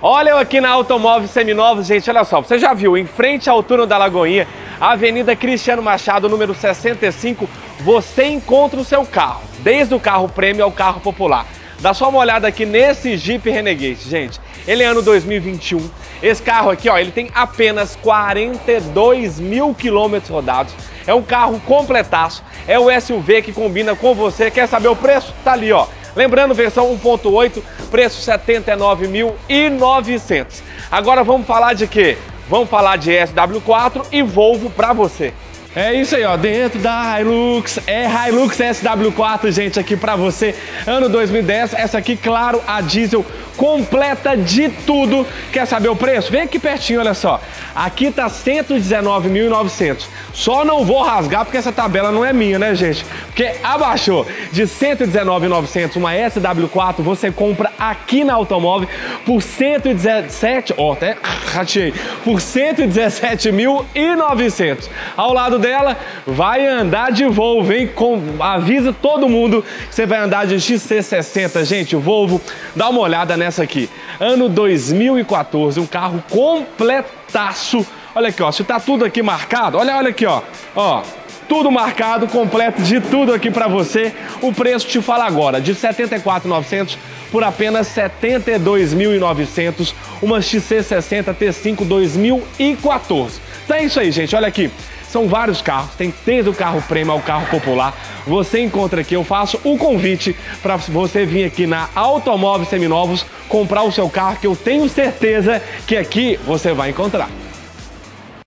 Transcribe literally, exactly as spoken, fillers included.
Olha eu aqui na Automóveis Seminovos, gente, olha só, você já viu, em frente ao túnel da Lagoinha, Avenida Cristiano Machado, número sessenta e cinco, você encontra o seu carro, desde o carro prêmio ao carro popular. Dá só uma olhada aqui nesse Jeep Renegade, gente. Ele é ano dois mil e vinte e um. Esse carro aqui, ó, ele tem apenas quarenta e dois mil quilômetros rodados. É um carro completaço. É o S U V que combina com você. Quer saber o preço? Tá ali, ó. Lembrando, versão um ponto oito, preço setenta e nove mil e novecentos. Agora vamos falar de quê? Vamos falar de S W quatro e Volvo pra você. É isso aí, ó, dentro da Hilux, é Hilux S W quatro, gente, aqui pra você, ano dois mil e dez, essa aqui, claro, a diesel completa de tudo. Quer saber o preço? Vem aqui pertinho, olha só, aqui tá cento e dezenove mil e novecentos, só não vou rasgar porque essa tabela não é minha, né, gente? Porque abaixou de cento e dezenove mil e novecentos, uma S W quatro, você compra aqui na Automóvel por cento e dezessete, ó, até ratei, por cento e dezessete mil e novecentos. Ao lado dela, vai andar de Volvo, hein? Com, avisa todo mundo que você vai andar de X C sessenta, gente, Volvo, dá uma olhada nessa aqui. Ano dois mil e quatorze, um carro completaço. Olha aqui, ó, se tá tudo aqui marcado, olha, olha aqui, ó, ó, tudo marcado, completo de tudo aqui pra você. O preço te fala agora, de setenta e quatro mil e novecentos por apenas setenta e dois mil e novecentos, uma X C sessenta T cinco dois mil e quatorze. Então é isso aí, gente, olha aqui. São vários carros, tem desde o carro prêmio ao carro popular. Você encontra aqui, eu faço o convite para você vir aqui na Automóveis Seminovos comprar o seu carro, que eu tenho certeza que aqui você vai encontrar.